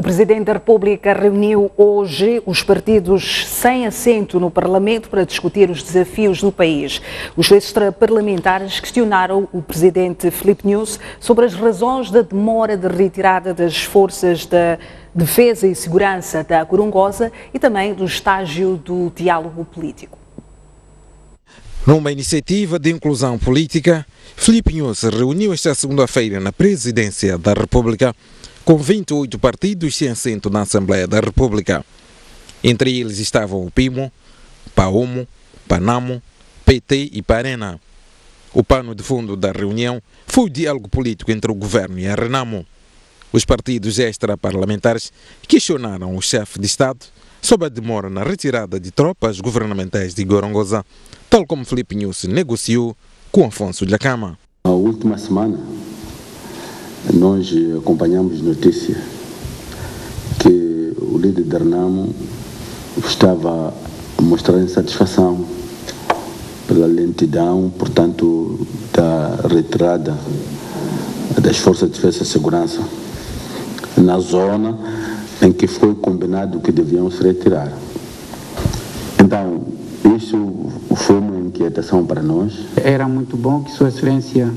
Presidente da República reuniu hoje os partidos sem assento no Parlamento para discutir os desafios do país. Os extraparlamentares questionaram o Presidente Filipe Nyusi sobre as razões da demora de retirada das forças da defesa e segurança da Gorongosa e também do estágio do diálogo político. Numa iniciativa de inclusão política, Filipe Nyusi reuniu esta segunda-feira na Presidência da República com 28 partidos sem assento na Assembleia da República. Entre eles estavam o PIMO, PAOMO, PANAMO, PT e PARENA. O pano de fundo da reunião foi o diálogo político entre o governo e a RENAMO. Os partidos extraparlamentares questionaram o chefe de Estado sobre a demora na retirada de tropas governamentais de Gorongosa, tal como Filipe Nyusi negociou com Afonso Dhlakama. Na última semana, nós acompanhamos notícia que o líder da RENAMO estava a mostrar insatisfação pela lentidão, portanto, da retirada das Forças de Defesa e Segurança na zona em que foi combinado que deviam se retirar. Então, isso foi uma inquietação para nós. Era muito bom que Sua Excelência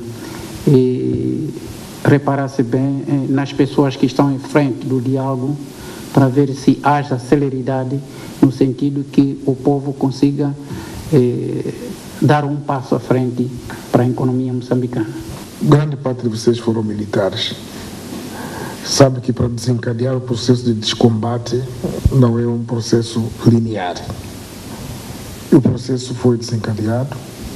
reparasse bem nas pessoas que estão em frente do diálogo para ver se haja celeridade no sentido que o povo consiga dar um passo à frente para a economia moçambicana. Grande parte de vocês foram militares. Sabe que para desencadear o processo de descombate não é um processo linear. O processo foi desencadeado,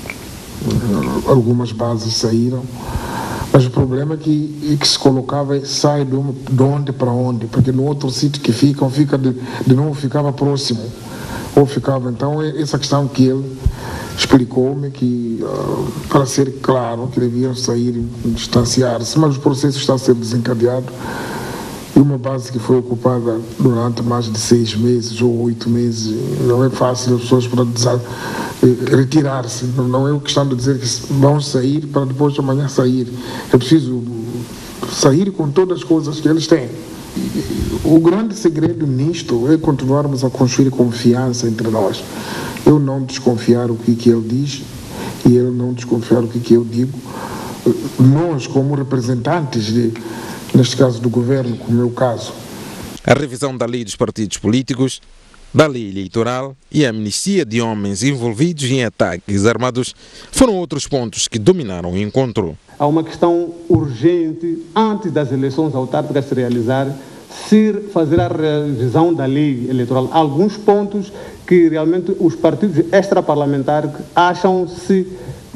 algumas bases saíram, mas o problema é que se colocava sai de onde para onde, porque no outro sítio que fica de novo ficava próximo, ou ficava. Então essa questão que ele explicou-me que, para ser claro, que deviam sair e distanciar-se, mas o processo está a ser desencadeado e uma base que foi ocupada durante mais de 6 meses ou 8 meses, não é fácil as pessoas para retirar-se, não é questão de dizer que vão sair para depois de amanhã sair, é preciso sair com todas as coisas que eles têm. O grande segredo nisto é continuarmos a construir confiança entre nós. Eu não desconfiar o que ele diz e ele não desconfiar o que eu digo. Nós, como representantes, neste caso do governo, como é o caso. A revisão da lei dos partidos políticos, da lei eleitoral e a amnistia de homens envolvidos em ataques armados foram outros pontos que dominaram o encontro. Há uma questão urgente, antes das eleições autárquicas se realizar, fazer a revisão da lei eleitoral. Há alguns pontos que realmente os partidos extraparlamentares acham-se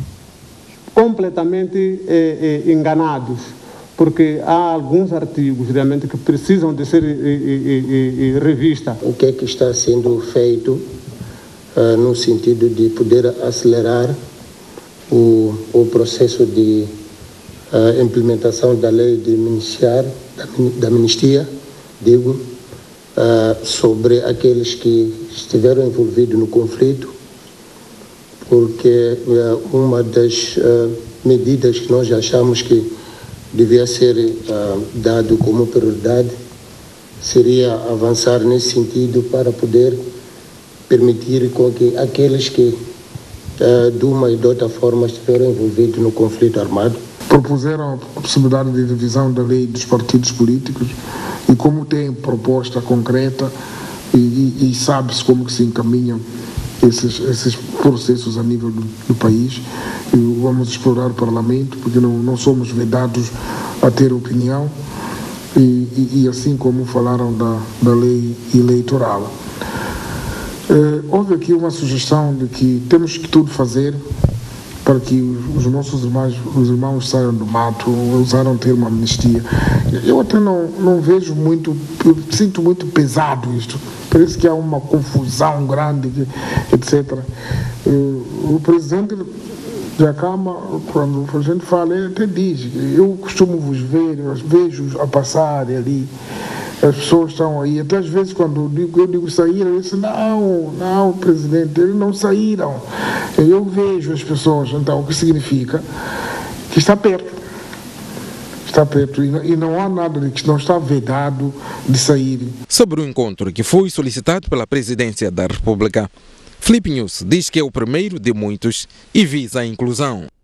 completamente enganados, porque há alguns artigos realmente que precisam de ser revistos. O que é que está sendo feito no sentido de poder acelerar o processo de implementação da lei da amnistia, sobre aqueles que estiveram envolvidos no conflito, porque uma das medidas que nós achamos que devia ser dado como prioridade seria avançar nesse sentido para poder permitir com que aqueles que de uma e de outra forma estiveram envolvidos no conflito armado. Propuseram a possibilidade de revisão da lei dos partidos políticos e como tem proposta concreta e sabe-se como que se encaminham esses processos a nível do país. E vamos explorar o Parlamento, porque não somos vedados a ter opinião e assim como falaram da lei eleitoral. Houve aqui uma sugestão de que temos que tudo fazer para que os nossos irmãos saiam do mato, usaram o termo amnistia. Eu até não vejo muito, sinto muito pesado isto. Parece que há uma confusão grande, etc. O presidente Dhlakama, quando a gente fala, ele até diz, eu costumo vos ver, eu vejo a passar ali, as pessoas estão aí, até às vezes quando eu digo saíram, eu disse, não, presidente, eles não saíram, eu vejo as pessoas, então o que significa que está perto. Está perto e não há nada de que não está vedado de sair. Sobre o encontro que foi solicitado pela Presidência da República, Filipe Nyusi diz que é o primeiro de muitos e visa a inclusão.